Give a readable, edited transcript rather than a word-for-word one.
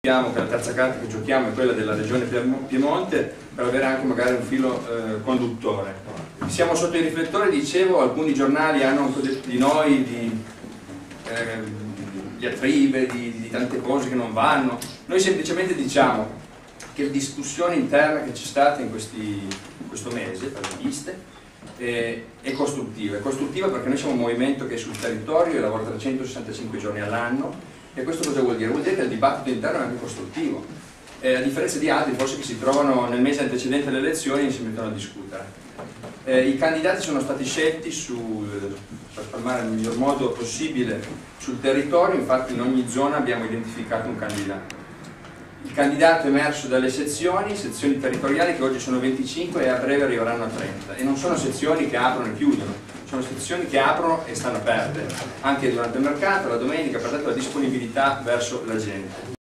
Che la terza carta che giochiamo è quella della regione Piemonte, per avere anche magari un filo conduttore. Siamo sotto i riflettori, dicevo, alcuni giornali hanno un po' detto di noi, di diatribe, di tante cose che non vanno. Noi semplicemente diciamo che la discussione interna che c'è stata in questo mese, per le liste, è costruttiva. È costruttiva perché noi siamo un movimento che è sul territorio e lavora 365 giorni all'anno. E questo cosa vuol dire? Vuol dire che il dibattito interno è anche costruttivo, a differenza di altri forse che si trovano nel mese antecedente alle elezioni e si mettono a discutere. I candidati sono stati scelti per spalmare nel miglior modo possibile sul territorio, infatti in ogni zona abbiamo identificato un candidato. Il candidato è emerso dalle sezioni territoriali che oggi sono 25 e a breve arriveranno a 30, e non sono sezioni che aprono e chiudono, sono sezioni che aprono e stanno aperte anche durante il mercato, la domenica, per dare la disponibilità verso la gente.